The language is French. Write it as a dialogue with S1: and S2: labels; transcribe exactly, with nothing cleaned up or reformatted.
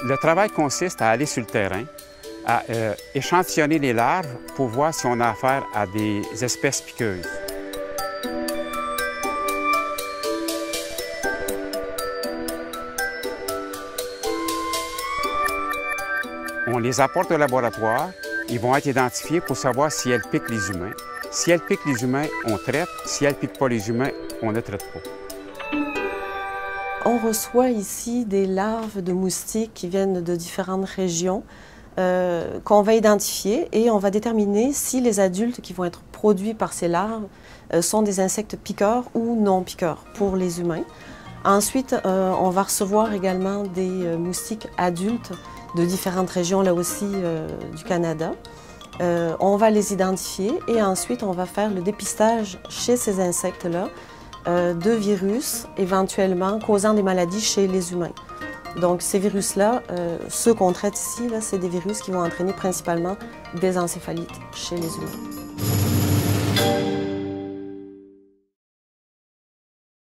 S1: Le travail consiste à aller sur le terrain, à euh, échantillonner les larves pour voir si on a affaire à des espèces piqueuses. On les apporte au laboratoire, ils vont être identifiés pour savoir si elles piquent les humains. Si elles piquent les humains, on traite. Si elles ne piquent pas les humains, on ne traite pas.
S2: On reçoit ici des larves de moustiques qui viennent de différentes régions euh, qu'on va identifier et on va déterminer si les adultes qui vont être produits par ces larves euh, sont des insectes piqueurs ou non piqueurs pour les humains. Ensuite, euh, on va recevoir également des euh, moustiques adultes de différentes régions, là aussi euh, du Canada. Euh, on va les identifier et ensuite on va faire le dépistage chez ces insectes-là euh, de virus éventuellement causant des maladies chez les humains. Donc ces virus-là, euh, ceux qu'on traite ici, c'est des virus qui vont entraîner principalement des encéphalites chez les humains.